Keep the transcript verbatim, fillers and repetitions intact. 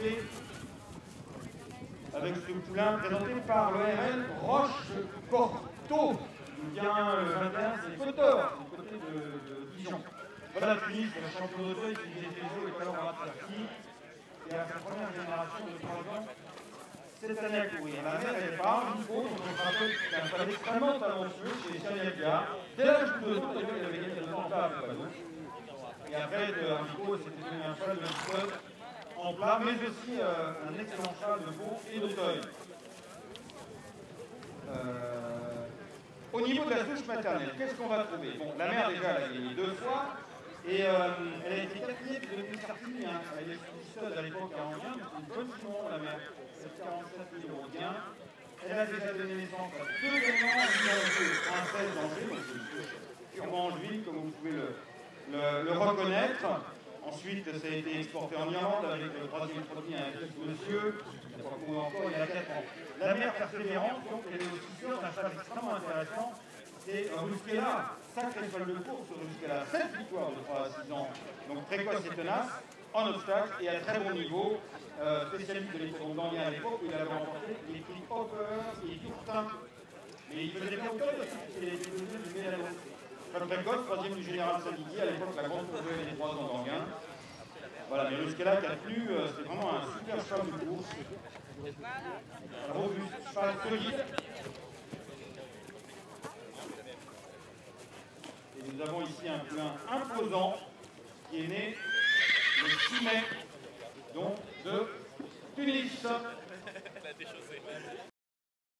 commencer avec ce poulain présenté par l'O R L Roche-Porto. Il vient le vingt et un, c'est Cotor, du côté de, de Dijon. Voilà Tunis, le champion d'Auteuil qui faisait des jeux et alors à Turquie. Et à sa première génération de trois ans, cette année à courir. La mère, elle est pas un niveau, donc on se rappelle que c'est un cheval extrêmement talentueux chez Chaniaga. Dès l'âge de deux ans, il avait gagné deux ans en plat avec Panou. Et après, de Arnico, c'était devenu un cheval de méthode en plat, mais aussi euh, un excellent cheval de veau et d'Auteuil. Euh, au niveau de la souche maternelle, qu'est-ce qu'on va trouver? Bon, la mère, déjà, elle a gagné deux fois. Et euh, elle a été quatrième de Sartini, hein. Elle est stud à l'époque à Angers, mais c'est une bonne jument, la mère. C'est quarante-sept mille euros bien. Elle a déjà donné naissance à deux éléments, une princesse d'Angers, donc c'est une souche purement angevine, comme vous pouvez le, le, le reconnaître. Ensuite, ça a été exporté en Irlande avec le troisième produit, un fils monsieur. Il n'a pas couru encore, il a quatre ans. La mère persévérante, donc elle est aussi sûre d'un cheval extrêmement intéressant. C'est Rusquela, sacré cheval de course, Rusquela, sept victoires de trois à six ans, donc précoce et tenace, en obstacle et à très bon niveau, euh, spécialiste de l'équipe d'Anguien à l'époque où il avait remporté les prix Hopper et Durtin. Mais il faisait bien Hopper parce qu'il était devenu du médaillon. Cheval précoce, troisième du général Sadiki, à l'époque la grande courbée des trois ans d'Anguien. Voilà, mais Rusquela qui a tenu, euh, c'est vraiment un super cheval de course. Un robuste, cheval solide. Et nous avons ici un poulain imposant qui est né le six mai, donc de Tunis. Elle a déchaussé.